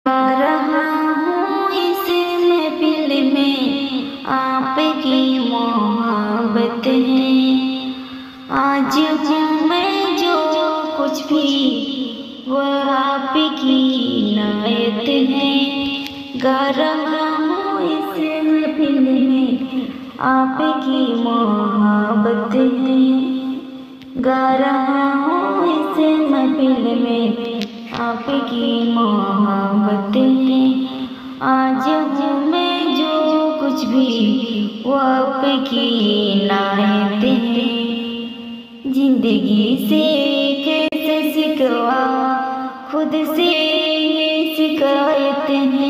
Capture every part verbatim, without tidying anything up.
रहा हूँ इस महफिल में आपकी मोहब्बत है। आज हूँ मैं जो कुछ भी वह आपकी इनायत है। गा रहा हूँ इस महफिल में आपकी मोहब्बत है। गा रहा हूँ इस महफिल में आपकी मोहब्बत है। आज हूँ मैं जो कुछ भी वो आपकी इनायत है। जिंदगी से कैसे सिकवा खुद से ये शिकायत है।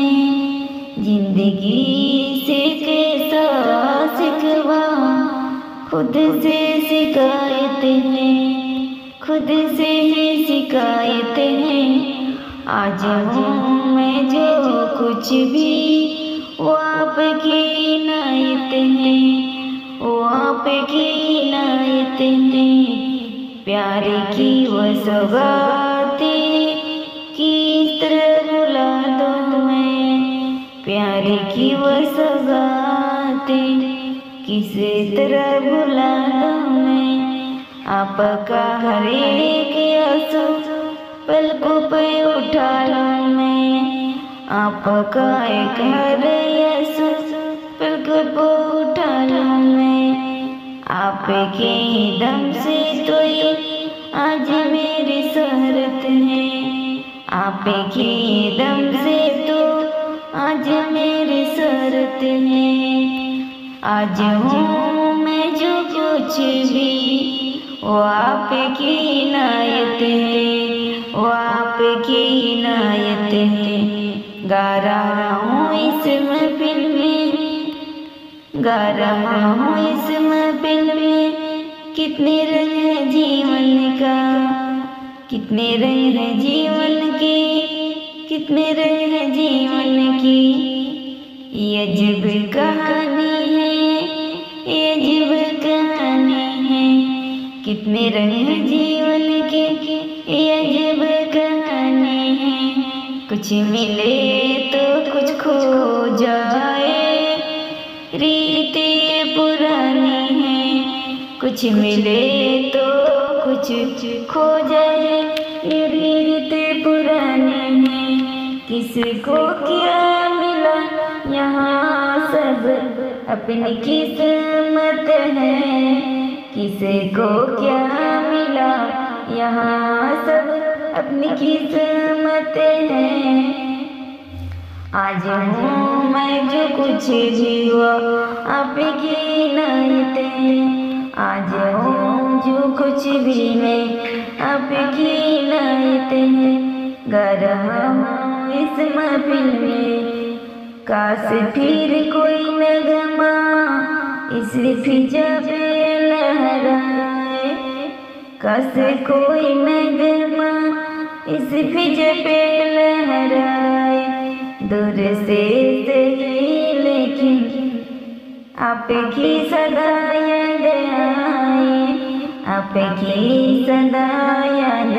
जिंदगी से कैसा सिकवा खुद से शिकायत है। खुद से ही शिकायत है। आज हूँ मैं जो कुछ भी वो आपकी इनायत है। वो आपकी इनायत है। प्यार की वो सौगातें किस तरह भुला दूँ मैं। प्यार की वो सौगातें किस तरह भुला दूँ मैं। आपका हर एक आंसू पलकों पे उठा लूँ मैं। आपका एक हर आंसू पलकों पे उठा लूँ मैं। आपके ही दम से तो ये आज मेरी शोहरत है। आपके ही दम से तो आज मेरी शोहरत है। आज हूँ मैं जो कुछ भी वो आपकी इनायत है। वो आपकी इनायत है। गा रहा हूँ इस महफिल में, गा रहा हूँ इस महफिल में। कितने रंग हैं जीवन का, कितने रंग हैं जीवन के, कितने रंग हैं जीवन की। ये अजब कहानी है, ये अजब कहानी है। कितने रंग हैं जीवन के, ये अजब कहानी है। कुछ मिले तो कुछ खो जाए, रीतें पुरानी है। कुछ मिले तो कुछ खो जाए, ये रीतें पुरानी है। किसको क्या मिला यहाँ सब अपनी किस्मत है। किसको क्या मिला यहाँ सब अपनी किस्मत है। आज हूँ मैं जो कुछ भी वो आपकी इनायत है। आज हूँ जो कुछ भी मैं आपकी इनायत है। गा रहा हूँ इस महफिल में काश फिर कोई नगमा इस फिजा पे लहराए। काश कोई नगमा इस फिजा पे लहराए। दूर से सही लेकिन आपकी सदा याद आए। आपकी सदा याद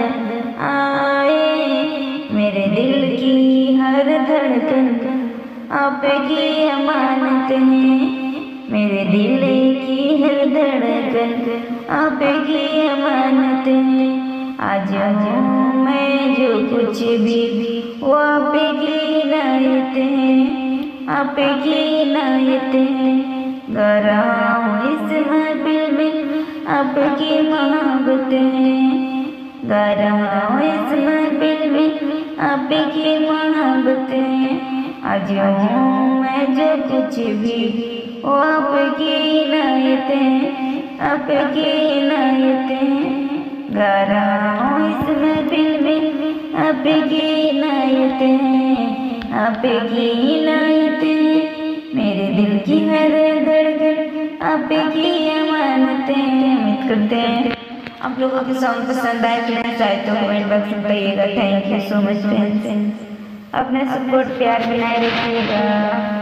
आए। मेरे दिल की हर धड़कन आपकी अमानत है। मेरे दिल की हर धड़कन आपकी अमानत है। आज हूँ मैं जो कुछ भी वो आपकी इनायत है। आपकी इनायत है। गा रहा हूँ इस महफिल में आपकी मोहब्बत है। गा रहा हूँ इस महफिल में आपकी मोहब्बत है। आज हूँ मैं जो कुछ भी वो आपकी इनायत है। आपकी इनायत है। गा रहा हूँ इस महफिल में आपकी इनायत है। आपकी इनायत है। मेरे दिल की हर धड़कन आपकी अमानत है। उम्मीद करते हैं आप लोगों के सॉन्ग पसंद आए। फ्रेंड्स आए तो कमेंट बॉक्स में बताइएगा। Thank you so much friends. अपना सपोर्ट प्यार बनाए रखिएगा।